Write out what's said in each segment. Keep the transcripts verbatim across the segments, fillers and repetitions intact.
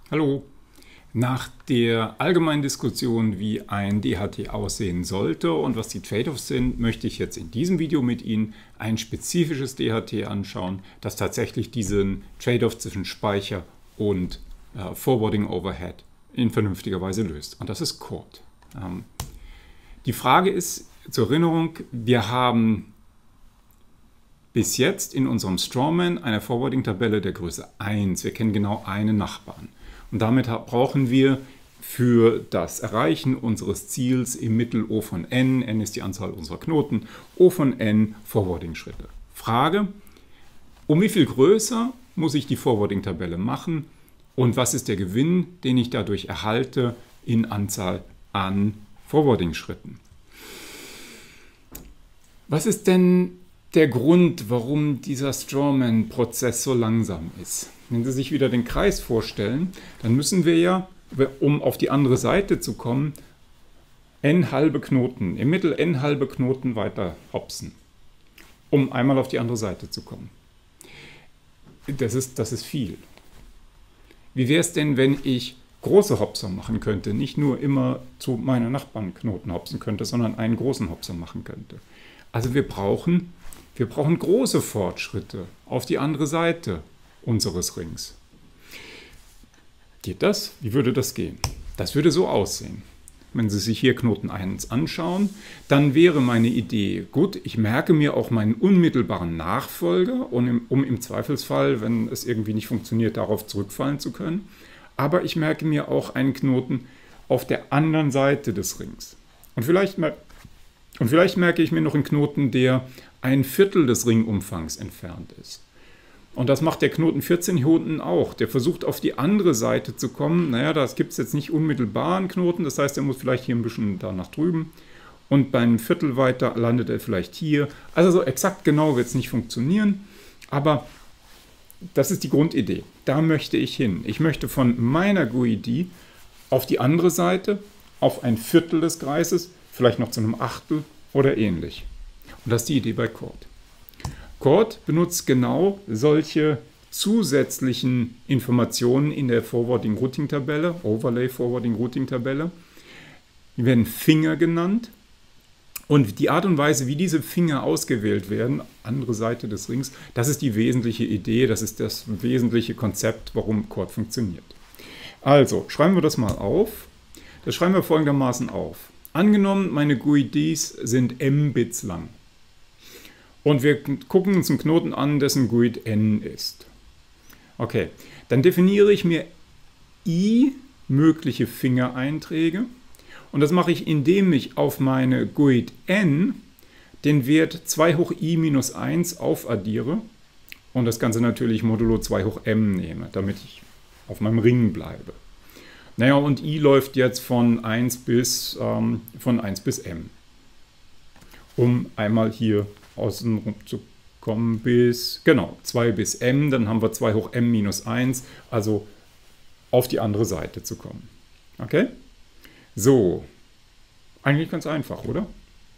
Hallo. Nach der allgemeinen Diskussion, wie ein D H T aussehen sollte und was die Trade-offs sind, möchte ich jetzt in diesem Video mit Ihnen ein spezifisches D H T anschauen, das tatsächlich diesen Trade-off zwischen Speicher und äh, Forwarding Overhead in vernünftiger Weise löst. Und das ist Chord. Ähm, die Frage ist, zur Erinnerung, wir haben bis jetzt in unserem Strawman eine Forwarding-Tabelle der Größe eins. Wir kennen genau einen Nachbarn. Und damit brauchen wir für das Erreichen unseres Ziels im Mittel O von n, n ist die Anzahl unserer Knoten, O von n Forwarding-Schritte. Frage, um wie viel größer muss ich die Forwarding-Tabelle machen und was ist der Gewinn, den ich dadurch erhalte in Anzahl an Forwarding-Schritten? Was ist denn der Grund, warum dieser Strawman-Prozess so langsam ist? Wenn Sie sich wieder den Kreis vorstellen, dann müssen wir ja, um auf die andere Seite zu kommen, n halbe Knoten, im Mittel n halbe Knoten weiter hopsen, um einmal auf die andere Seite zu kommen. Das ist, das ist viel. Wie wäre es denn, wenn ich große Hopser machen könnte, nicht nur immer zu meiner Nachbarnknoten hopsen könnte, sondern einen großen Hopser machen könnte? Also wir brauchen, wir brauchen große Fortschritte auf die andere Seite unseres Rings. Geht das? Wie würde das gehen? Das würde so aussehen. Wenn Sie sich hier Knoten eins anschauen, dann wäre meine Idee, gut, ich merke mir auch meinen unmittelbaren Nachfolger, um im, um im Zweifelsfall, wenn es irgendwie nicht funktioniert, darauf zurückfallen zu können. Aber ich merke mir auch einen Knoten auf der anderen Seite des Rings. Und vielleicht, und vielleicht merke ich mir noch einen Knoten, der ein Viertel des Ringumfangs entfernt ist. Und das macht der Knoten vierzehn hier unten auch. Der versucht auf die andere Seite zu kommen. Naja, da gibt es jetzt nicht unmittelbar einen Knoten. Das heißt, er muss vielleicht hier ein bisschen da nach drüben. Und beim Viertel weiter landet er vielleicht hier. Also so exakt genau wird es nicht funktionieren. Aber das ist die Grundidee. Da möchte ich hin. Ich möchte von meiner G U I D auf die andere Seite, auf ein Viertel des Kreises, vielleicht noch zu einem Achtel oder ähnlich. Und das ist die Idee bei Chord. Chord benutzt genau solche zusätzlichen Informationen in der Forwarding-Routing-Tabelle, Overlay Forwarding-Routing-Tabelle. Die werden Finger genannt. Und die Art und Weise, wie diese Finger ausgewählt werden, andere Seite des Rings, das ist die wesentliche Idee, das ist das wesentliche Konzept, warum Chord funktioniert. Also, schreiben wir das mal auf. Das schreiben wir folgendermaßen auf. Angenommen, meine G U I Ds sind m Bits lang. Und wir gucken uns einen Knoten an, dessen G U I D n ist. Okay, dann definiere ich mir i mögliche Fingereinträge. Und das mache ich, indem ich auf meine G U I D n den Wert zwei hoch i minus eins aufaddiere und das Ganze natürlich modulo zwei hoch m nehme, damit ich auf meinem Ring bleibe. Naja, und i läuft jetzt von eins bis, ähm, von eins bis m. Um einmal hier außen rum zu kommen bis, genau, zwei bis m, dann haben wir zwei hoch m minus eins, also auf die andere Seite zu kommen. Okay? So, eigentlich ganz einfach, oder?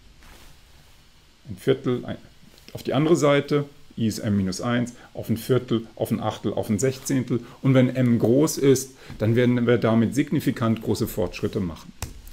Ein Viertel ein, auf die andere Seite, i ist m minus eins, auf ein Viertel, auf ein Achtel, auf ein Sechzehntel. Und wenn m groß ist, dann werden wir damit signifikant große Fortschritte machen.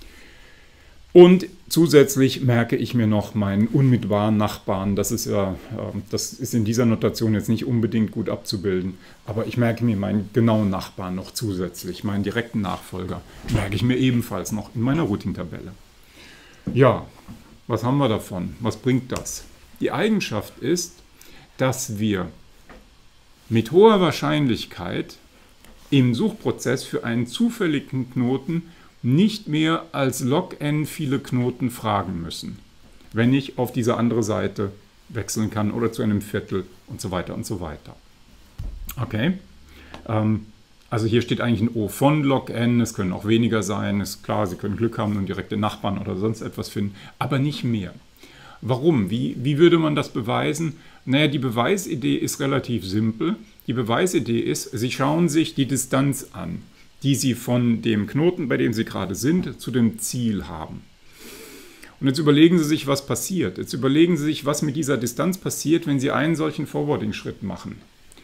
Und zusätzlich merke ich mir noch meinen unmittelbaren Nachbarn. Das ist ja, das ist in dieser Notation jetzt nicht unbedingt gut abzubilden, aber ich merke mir meinen genauen Nachbarn noch zusätzlich, meinen direkten Nachfolger, merke ich mir ebenfalls noch in meiner Routing-Tabelle. Ja, was haben wir davon? Was bringt das? Die Eigenschaft ist, dass wir mit hoher Wahrscheinlichkeit im Suchprozess für einen zufälligen Knoten nicht mehr als log n viele Knoten fragen müssen, wenn ich auf diese andere Seite wechseln kann oder zu einem Viertel und so weiter und so weiter. Okay, ähm, also hier steht eigentlich ein O von log n, es können auch weniger sein, ist klar, Sie können Glück haben und direkte Nachbarn oder sonst etwas finden, aber nicht mehr. Warum? Wie, wie würde man das beweisen? Naja, die Beweisidee ist relativ simpel. Die Beweisidee ist, Sie schauen sich die Distanz an, die Sie von dem Knoten, bei dem Sie gerade sind, zu dem Ziel haben. Und jetzt überlegen Sie sich, was passiert. Jetzt überlegen Sie sich, was mit dieser Distanz passiert, wenn Sie einen solchen Forwarding-Schritt machen.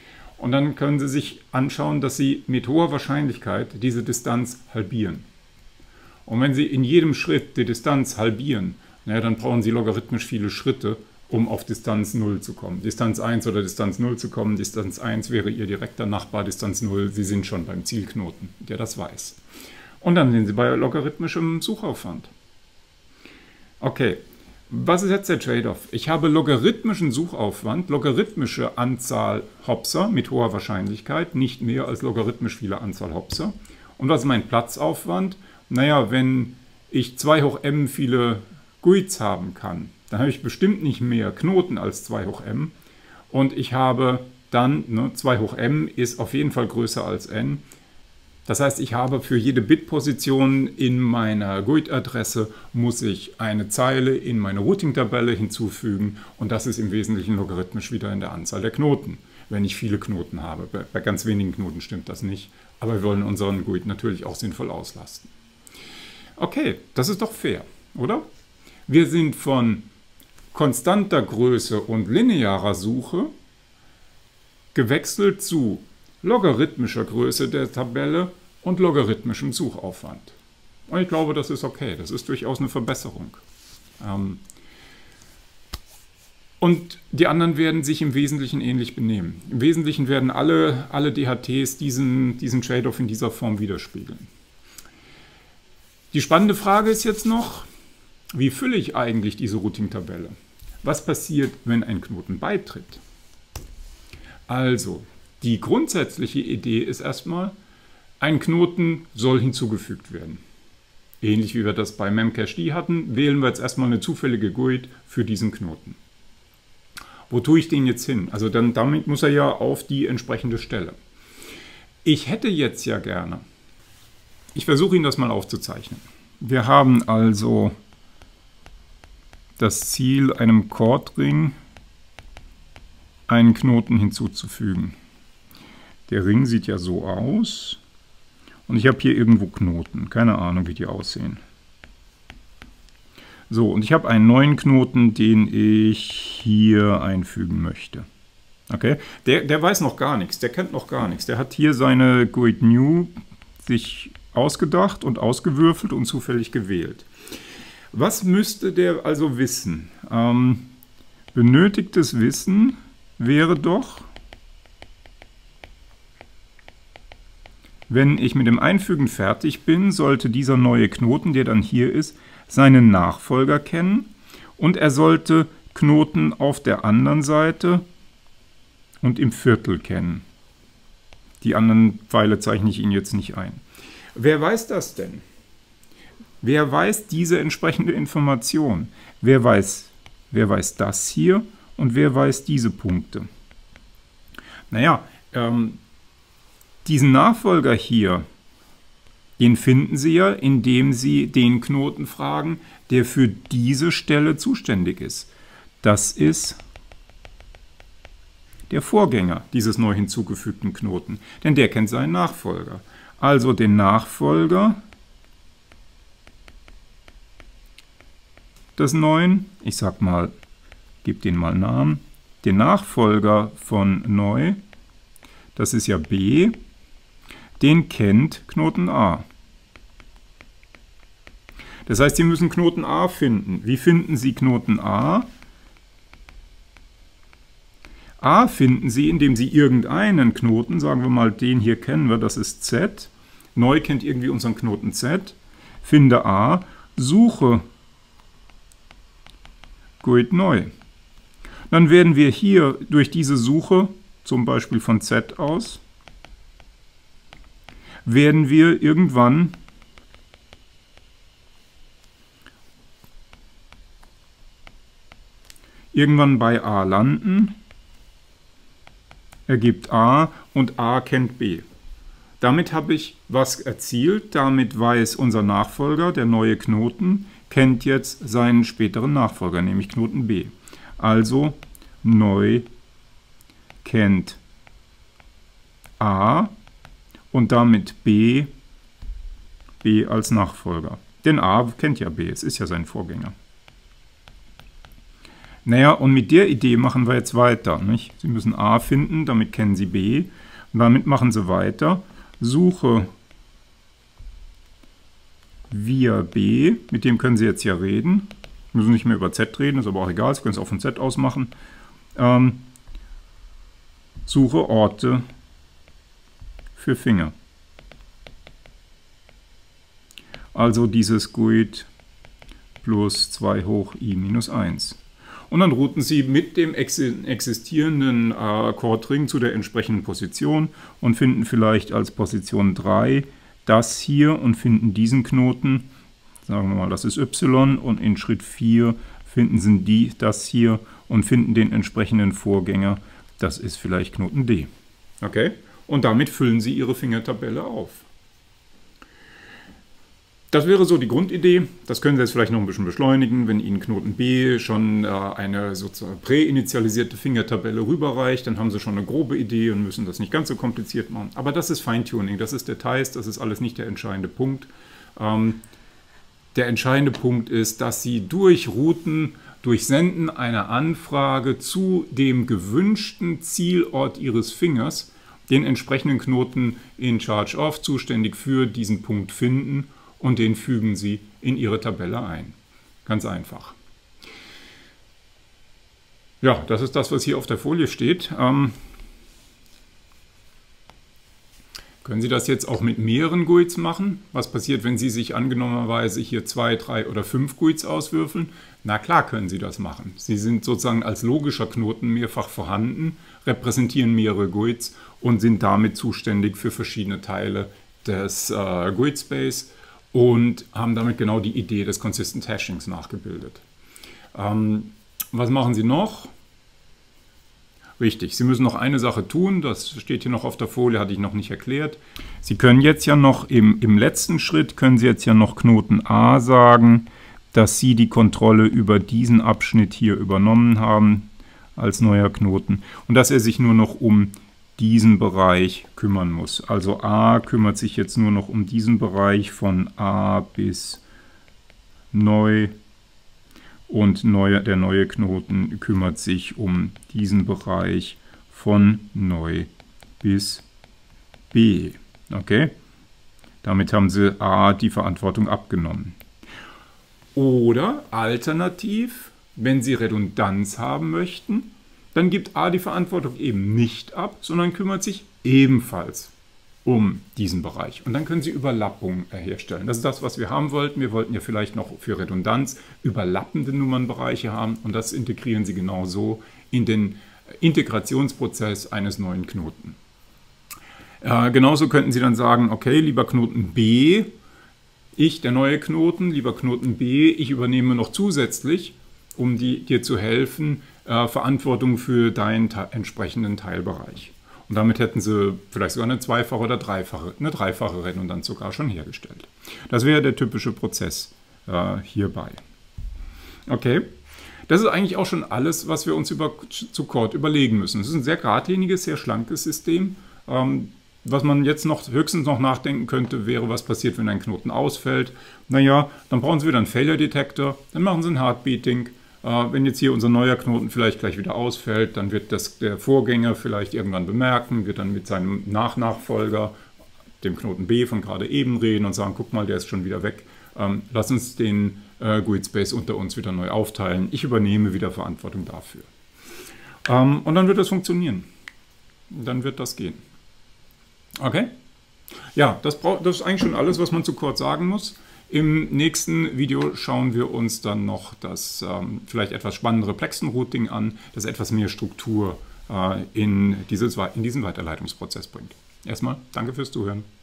Und dann können Sie sich anschauen, dass Sie mit hoher Wahrscheinlichkeit diese Distanz halbieren. Und wenn Sie in jedem Schritt die Distanz halbieren, naja, dann brauchen Sie logarithmisch viele Schritte, um auf Distanz null zu kommen. Distanz eins oder Distanz null zu kommen. Distanz eins wäre Ihr direkter Nachbar, Distanz null, Sie sind schon beim Zielknoten, der das weiß. Und dann sind Sie bei logarithmischem Suchaufwand. Okay, was ist jetzt der Trade-off? Ich habe logarithmischen Suchaufwand, logarithmische Anzahl Hopser mit hoher Wahrscheinlichkeit, nicht mehr als logarithmisch viele Anzahl Hopser. Und was ist mein Platzaufwand? Naja, wenn ich zwei hoch m viele G U I Ds haben kann, dann habe ich bestimmt nicht mehr Knoten als zwei hoch m. Und ich habe dann, ne, zwei hoch m ist auf jeden Fall größer als n. Das heißt, ich habe für jede Bitposition in meiner G U I D-Adresse muss ich eine Zeile in meine Routing-Tabelle hinzufügen und das ist im Wesentlichen logarithmisch wieder in der Anzahl der Knoten, wenn ich viele Knoten habe. Bei, bei ganz wenigen Knoten stimmt das nicht, aber wir wollen unseren G U I D natürlich auch sinnvoll auslasten. Okay, das ist doch fair, oder? Wir sind von konstanter Größe und linearer Suche gewechselt zu logarithmischer Größe der Tabelle und logarithmischem Suchaufwand. Und ich glaube, das ist okay, das ist durchaus eine Verbesserung. Ähm und die anderen werden sich im Wesentlichen ähnlich benehmen. Im Wesentlichen werden alle, alle D H Ts diesen, diesen Trade-off in dieser Form widerspiegeln. Die spannende Frage ist jetzt noch, wie fülle ich eigentlich diese Routing-Tabelle? Was passiert, wenn ein Knoten beitritt? Also, die grundsätzliche Idee ist erstmal, ein Knoten soll hinzugefügt werden. Ähnlich wie wir das bei Memcached hatten, wählen wir jetzt erstmal eine zufällige G U I D für diesen Knoten. Wo tue ich den jetzt hin? Also dann, damit muss er ja auf die entsprechende Stelle. Ich hätte jetzt ja gerne, ich versuche Ihnen das mal aufzuzeichnen. Wir haben also das Ziel, einem Chordring einen Knoten hinzuzufügen. Der Ring sieht ja so aus und ich habe hier irgendwo Knoten. Keine Ahnung, wie die aussehen. So, und ich habe einen neuen Knoten, den ich hier einfügen möchte. Okay, der, der weiß noch gar nichts, der kennt noch gar nichts. Der hat hier seine G U I D New sich ausgedacht und ausgewürfelt und zufällig gewählt. Was müsste der also wissen? Ähm, benötigtes Wissen wäre doch, wenn ich mit dem Einfügen fertig bin, sollte dieser neue Knoten, der dann hier ist, seinen Nachfolger kennen und er sollte Knoten auf der anderen Seite und im Viertel kennen. Die anderen Pfeile zeichne ich Ihnen jetzt nicht ein. Wer weiß das denn? Wer weiß diese entsprechende Information? Wer weiß, wer weiß das hier und wer weiß diese Punkte? Naja, ähm, diesen Nachfolger hier, den finden Sie ja, indem Sie den Knoten fragen, der für diese Stelle zuständig ist. Das ist der Vorgänger dieses neu hinzugefügten Knoten, denn der kennt seinen Nachfolger. Also den Nachfolger des neuen, ich sag mal, gebe den mal Namen, den Nachfolger von neu, das ist ja B, den kennt Knoten A. Das heißt, Sie müssen Knoten A finden. Wie finden Sie Knoten A? A finden Sie, indem Sie irgendeinen Knoten, sagen wir mal, den hier kennen wir, das ist Z. Neu kennt irgendwie unseren Knoten Z. Finde A, suche G U I D neu. Dann werden wir hier durch diese Suche, zum Beispiel von Z aus, werden wir irgendwann irgendwann bei A landen, ergibt A und A kennt B. Damit habe ich was erzielt, damit weiß unser Nachfolger, der neue Knoten, kennt jetzt seinen späteren Nachfolger, nämlich Knoten B. Also neu kennt A und damit B, B als Nachfolger. Denn A kennt ja B, es ist ja sein Vorgänger. Naja, und mit der Idee machen wir jetzt weiter. Nicht? Sie müssen A finden, damit kennen Sie B. Und damit machen Sie weiter. Suche via B, mit dem können Sie jetzt ja reden. Sie müssen nicht mehr über Z reden, ist aber auch egal, Sie können es auch von Z aus machen. Ähm, suche Orte für Finger. Also dieses G U I D plus zwei hoch i minus eins. Und dann routen Sie mit dem existierenden äh, Chordring zu der entsprechenden Position und finden vielleicht als Position drei das hier und finden diesen Knoten, sagen wir mal, das ist Y, und in Schritt vier finden Sie die, das hier und finden den entsprechenden Vorgänger, das ist vielleicht Knoten D. Okay? Und damit füllen Sie Ihre Fingertabelle auf. Das wäre so die Grundidee. Das können Sie jetzt vielleicht noch ein bisschen beschleunigen, wenn Ihnen Knoten B schon äh, eine sozusagen präinitialisierte Fingertabelle rüberreicht, dann haben Sie schon eine grobe Idee und müssen das nicht ganz so kompliziert machen. Aber das ist Feintuning, das ist Details, das ist alles nicht der entscheidende Punkt. Ähm, der entscheidende Punkt ist, dass Sie durch Routen, durch Senden einer Anfrage zu dem gewünschten Zielort Ihres Fingers den entsprechenden Knoten in Charge-Off zuständig für diesen Punkt finden und den fügen Sie in Ihre Tabelle ein. Ganz einfach. Ja, das ist das, was hier auf der Folie steht. Ähm, können Sie das jetzt auch mit mehreren G U I Ds machen? Was passiert, wenn Sie sich angenommenerweise hier zwei, drei oder fünf G U I Ds auswürfeln? Na klar können Sie das machen. Sie sind sozusagen als logischer Knoten mehrfach vorhanden, repräsentieren mehrere G U I Ds und sind damit zuständig für verschiedene Teile des äh, G U I D-Space und haben damit genau die Idee des Consistent Hashings nachgebildet. Ähm, was machen Sie noch? Richtig, Sie müssen noch eine Sache tun, das steht hier noch auf der Folie, hatte ich noch nicht erklärt. Sie können jetzt ja noch im, im letzten Schritt, können Sie jetzt ja noch Knoten A sagen, dass Sie die Kontrolle über diesen Abschnitt hier übernommen haben als neuer Knoten und dass er sich nur noch um diesen Bereich kümmern muss. Also A kümmert sich jetzt nur noch um diesen Bereich von A bis neu und neu, der neue Knoten kümmert sich um diesen Bereich von neu bis B. Okay? Damit haben Sie A die Verantwortung abgenommen. Oder alternativ, wenn Sie Redundanz haben möchten, dann gibt A die Verantwortung eben nicht ab, sondern kümmert sich ebenfalls um diesen Bereich. Und dann können Sie Überlappungen herstellen. Das ist das, was wir haben wollten. Wir wollten ja vielleicht noch für Redundanz überlappende Nummernbereiche haben und das integrieren Sie genauso in den Integrationsprozess eines neuen Knoten. Äh, genauso könnten Sie dann sagen, okay, lieber Knoten B, ich, der neue Knoten, lieber Knoten B, ich übernehme noch zusätzlich, um die, dir zu helfen, äh, Verantwortung für deinen entsprechenden Teilbereich. Und damit hätten Sie vielleicht sogar eine zweifache oder dreifache, eine dreifache Redundanz sogar schon hergestellt. Das wäre der typische Prozess äh, hierbei. Okay, das ist eigentlich auch schon alles, was wir uns über, zu Chord überlegen müssen. Es ist ein sehr geradliniges, sehr schlankes System. Ähm, was man jetzt noch höchstens noch nachdenken könnte, wäre, was passiert, wenn ein Knoten ausfällt. Naja, dann brauchen Sie wieder einen Failure Detector, dann machen Sie ein Heartbeating. Wenn jetzt hier unser neuer Knoten vielleicht gleich wieder ausfällt, dann wird das der Vorgänger vielleicht irgendwann bemerken, wird dann mit seinem Nachnachfolger, dem Knoten B von gerade eben, reden und sagen, guck mal, der ist schon wieder weg. Ähm, lass uns den äh, G U I D-Space unter uns wieder neu aufteilen. Ich übernehme wieder Verantwortung dafür. Ähm, und dann wird das funktionieren. Dann wird das gehen. Okay? Ja, das, braucht, das ist eigentlich schon alles, was man zu Chord sagen muss. Im nächsten Video schauen wir uns dann noch das ähm, vielleicht etwas spannendere Plexen-Routing an, das etwas mehr Struktur äh, in, dieses, in diesen Weiterleitungsprozess bringt. Erstmal danke fürs Zuhören.